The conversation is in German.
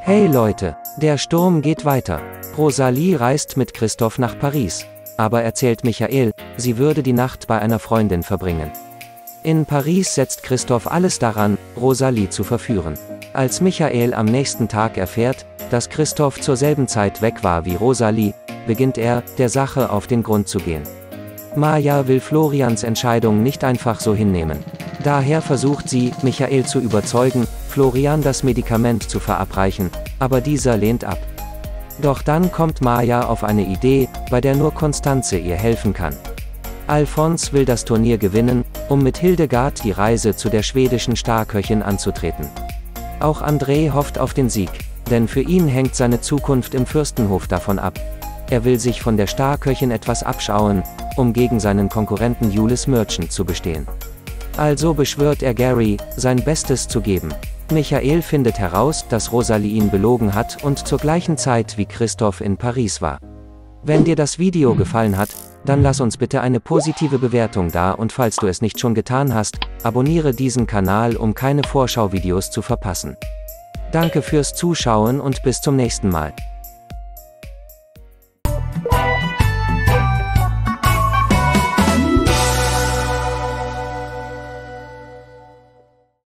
Hey Leute, der Sturm geht weiter. Rosalie reist mit Christoph nach Paris. Aber erzählt Michael, sie würde die Nacht bei einer Freundin verbringen. In Paris setzt Christoph alles daran, Rosalie zu verführen. Als Michael am nächsten Tag erfährt, dass Christoph zur selben Zeit weg war wie Rosalie, beginnt er, der Sache auf den Grund zu gehen. Maja will Florians Entscheidung nicht einfach so hinnehmen. Daher versucht sie, Michael zu überzeugen, Florian das Medikament zu verabreichen, aber dieser lehnt ab. Doch dann kommt Maja auf eine Idee, bei der nur Constanze ihr helfen kann. Alphonse will das Turnier gewinnen, um mit Hildegard die Reise zu der schwedischen Starköchin anzutreten. Auch André hofft auf den Sieg, denn für ihn hängt seine Zukunft im Fürstenhof davon ab. Er will sich von der Starköchin etwas abschauen, um gegen seinen Konkurrenten Julius Merchant zu bestehen. Also beschwört er Gary, sein Bestes zu geben. Michael findet heraus, dass Rosalie ihn belogen hat und zur gleichen Zeit wie Christoph in Paris war. Wenn dir das Video gefallen hat, dann lass uns bitte eine positive Bewertung da und falls du es nicht schon getan hast, abonniere diesen Kanal, um keine Vorschauvideos zu verpassen. Danke fürs Zuschauen und bis zum nächsten Mal.